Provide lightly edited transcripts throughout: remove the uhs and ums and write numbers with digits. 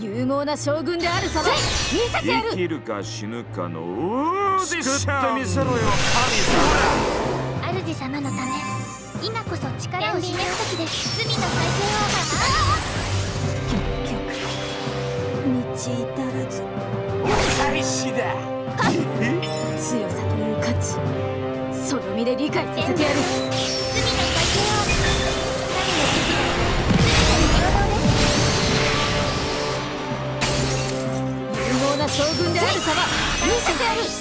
勇猛な将軍である様見せてやる。 生きるか死ぬかのオーディション。救ってみせろよ神様。主様のため今こそ力を示す時です。罪の再結局道至らずお返しだ。 強さという価値その身で理解させてやる。 罪の再生を神の指示が勇猛な将軍である様見せてやる。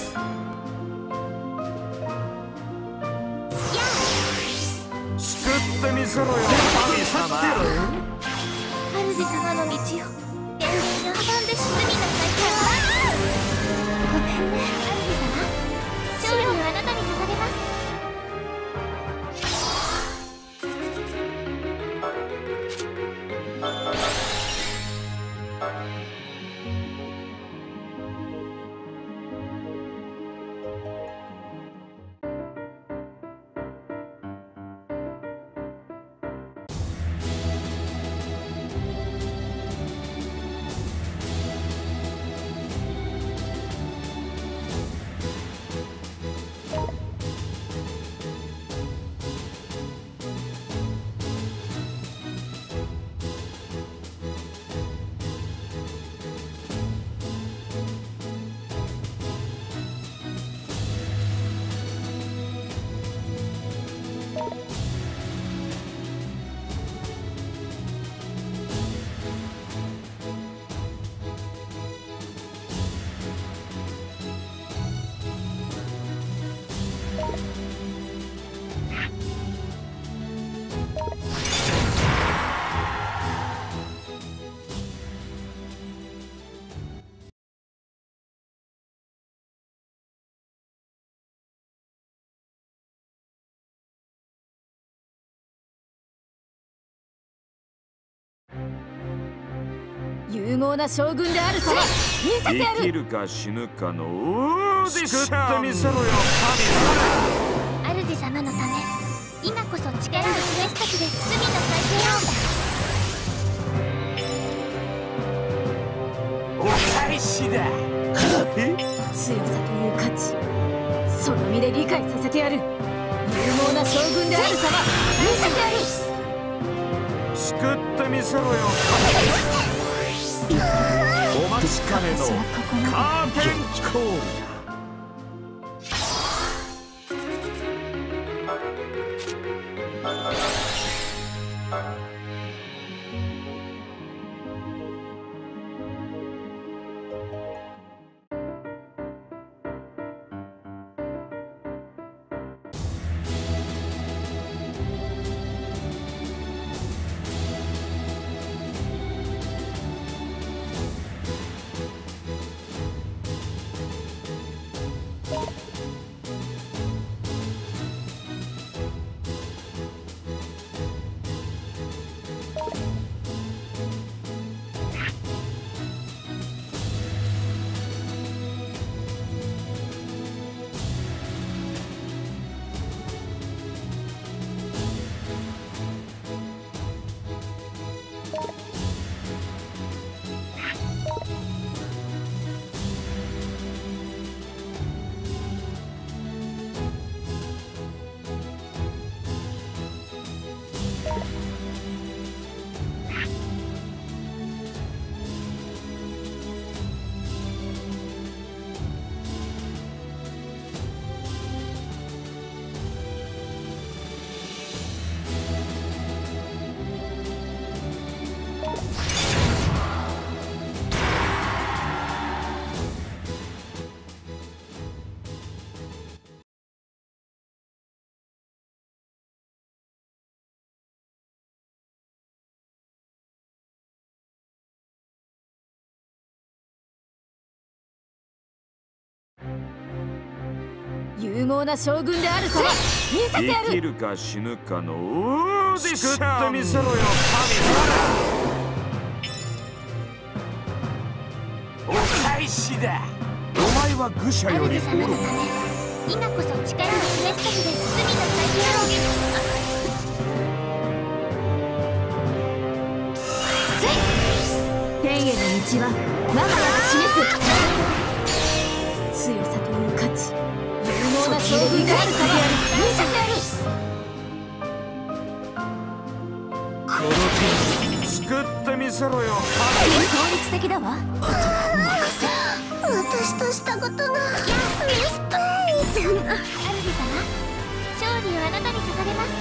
救ってみせろよ神様。 主様の道を天秤を挟んで罪の再生を。ごめんね主様。勝利をあなたに捧げます。 勇猛な将軍である様見せてやる。 生きるか死ぬかのオーディション。救ってみせろよ主様のため今こそ力を示す時です。罪の再生を。 お返しだ。 強さという価値その身で理解させてやる。勇猛な将軍である様見せてやる。 救ってみせろよお待ちかねのカーテンコールだ。 勇猛な将軍である様見せてやる。 生きるか死ぬかのオーディション。救ってみせろよ神様。お返しだ。お前は愚者より主様のため今こそ力を示す時です。罪の再生を。 天への道は我が家が示す。強さという価値、有能な将軍である様見せてやる。 この手救ってみせろよ。 効率的だわ。 私としたことがミスプレイ主様、勝利をあなたに捧げます。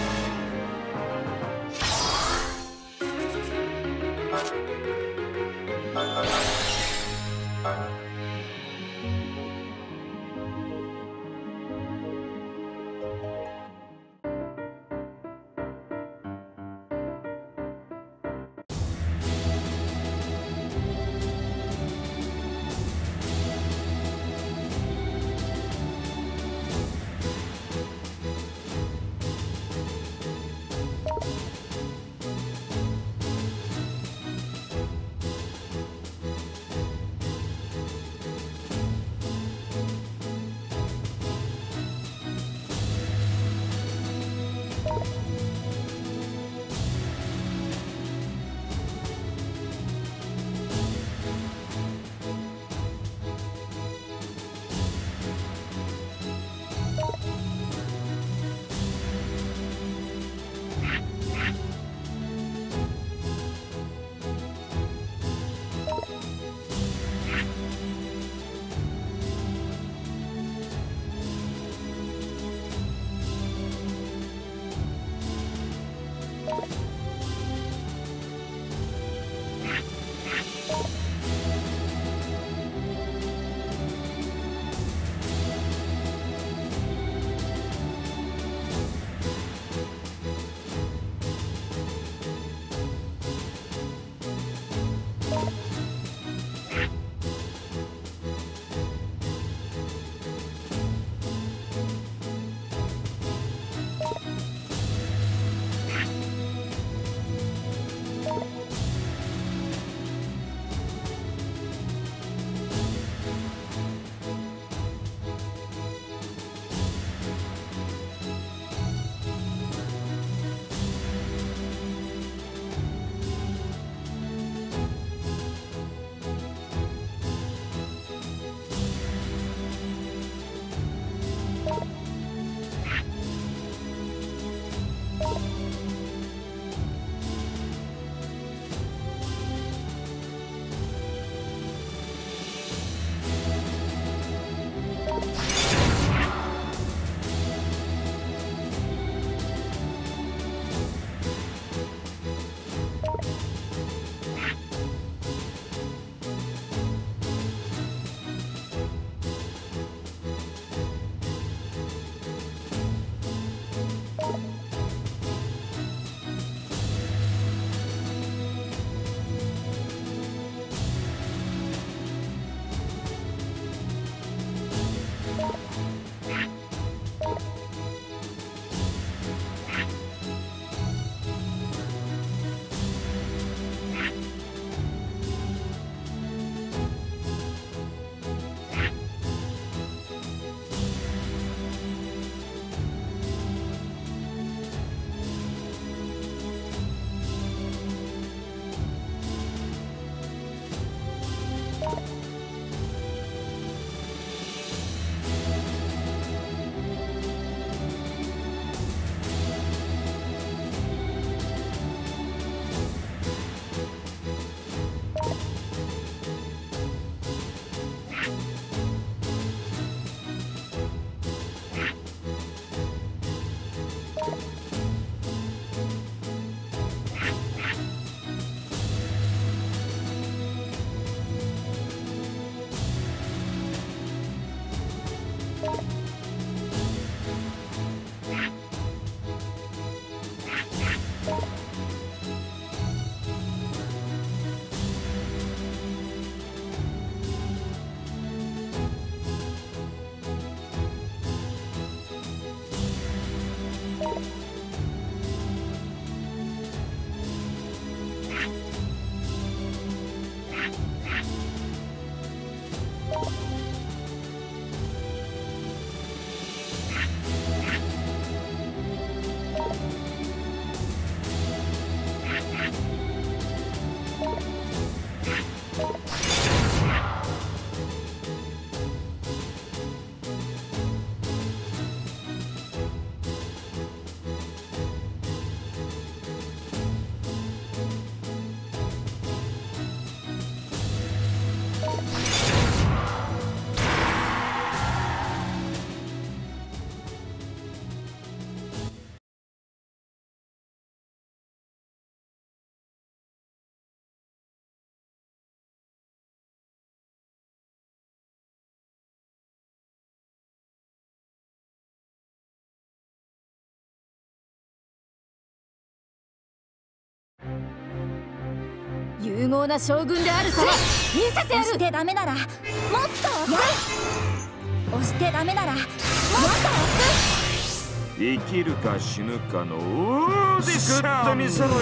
勇猛な将軍である様見せてやる。 押してダメならもっと押す。押してダメならもっと押す。 生きるか死ぬかのオーディション。救ってみせろよ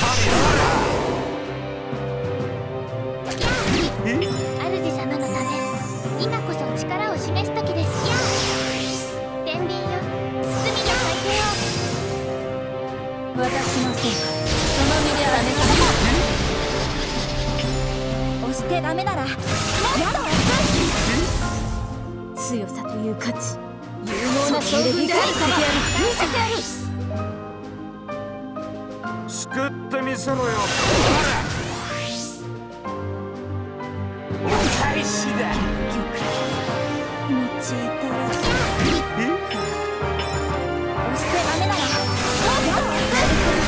神様。 主様のため今こそ力を示す時です。天秤よ、罪の裁定を。 私のせいか。その身ではね。 押してダメならもっと押す。 強さという価値、勇猛な将軍である様見せてやる。 救ってみせろよ。お返しだ。 用いたらず。押してダメならもっと押す。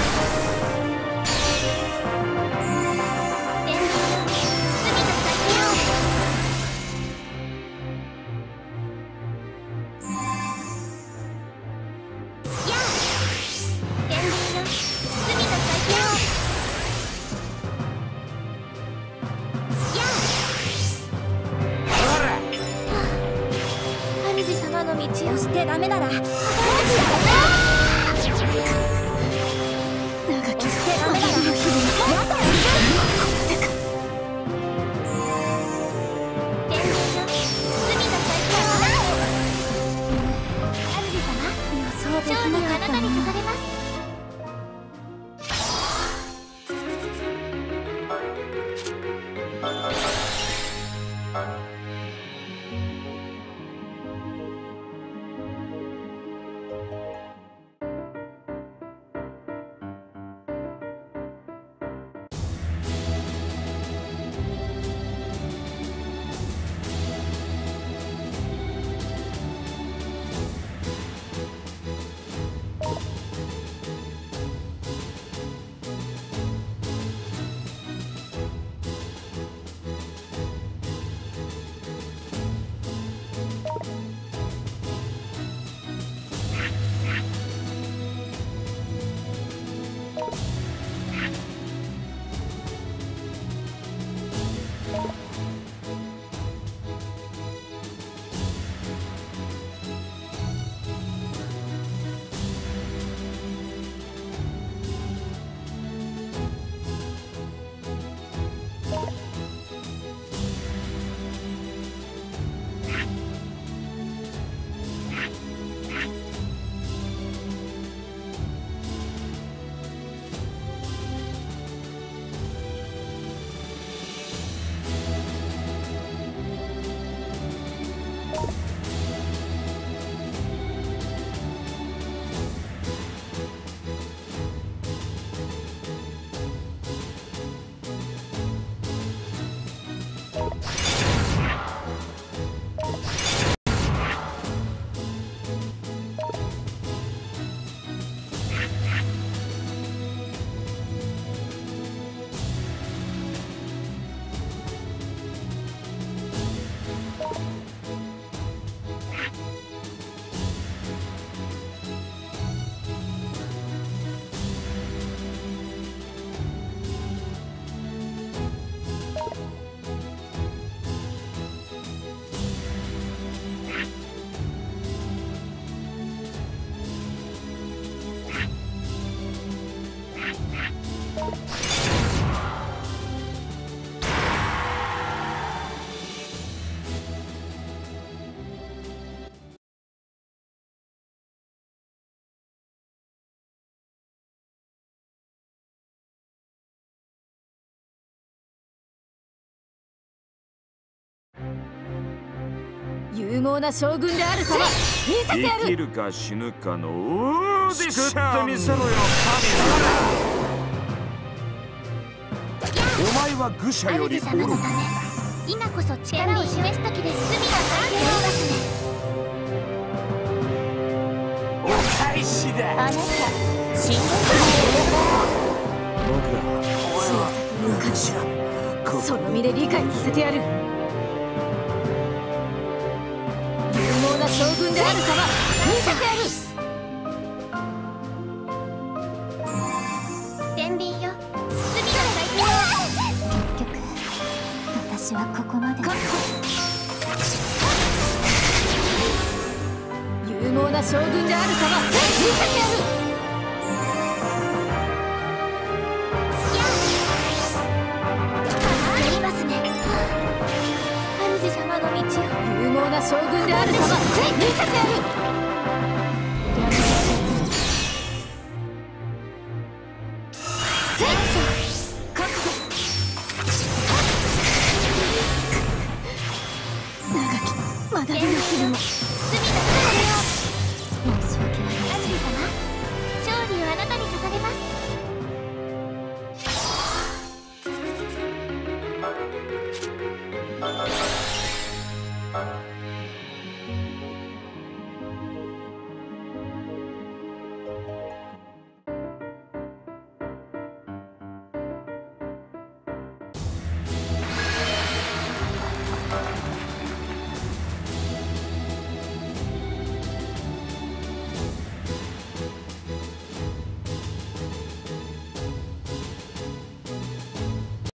天秤よ、罪の裁定を。天秤よ、罪の裁定を。主様の道を押してダメなら長き押してダメならもっと押す。天秤よ、罪の裁定を。主様、勝利があなたに捧げます。 勇猛な将軍である様見せてやる。 生きるか死ぬかのオーディション。救ってみせろよ神様。お前は愚者より主様のため今こそ力を示す時です。罪が裁定を。 お返しだ。 あなた死んで僕らその身で理解させてやる。勇猛な将軍である様見せてやる。 天秤よ、罪の裁定を。 私はここまで。 勇猛な将軍である様見せてやる。 やりますね。主様の道を。 勇猛な将軍である様見せてやる。